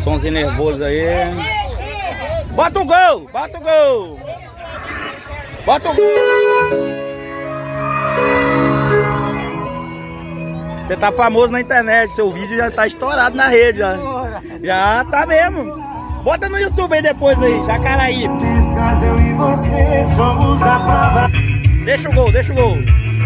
Somzinho nervoso aí. Bota o gol! Bota o gol! Bota o gol! Você tá famoso na internet, seu vídeo já tá estourado na rede. Já tá mesmo. Bota no YouTube aí depois aí, Jacaraí. Eu e você somos a prova. Deixa o gol, deixa o gol.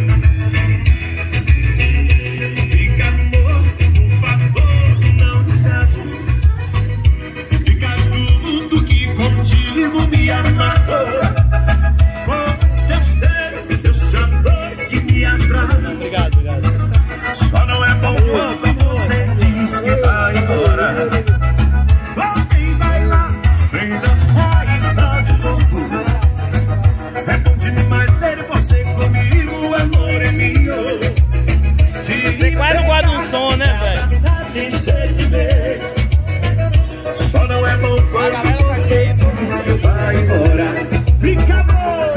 Fica amor, por favor, não desate. Fica tudo que contigo me amarrou. Pois teu cheiro, teu sabor que me atrai. Obrigado, obrigado. Só não é bom quando você diz que vai embora. Vem bailar, vem dançar e só de corpo. É bom demais ter você comigo, amor é meu. Você quase não gosta do som, né, velho? Só não é bom quando você diz que vai embora. Fica bom.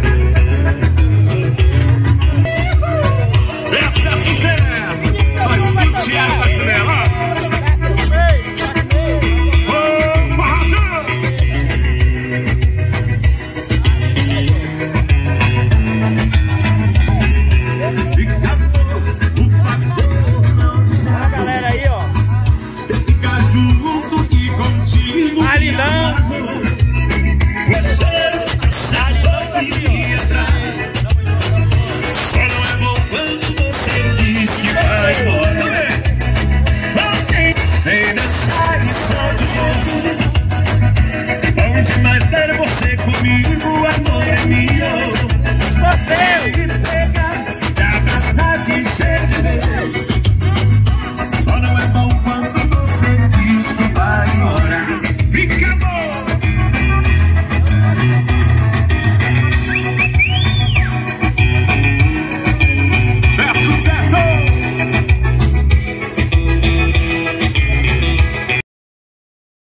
Essa é sucesso. Faz 20 anos na janela. Mas ter você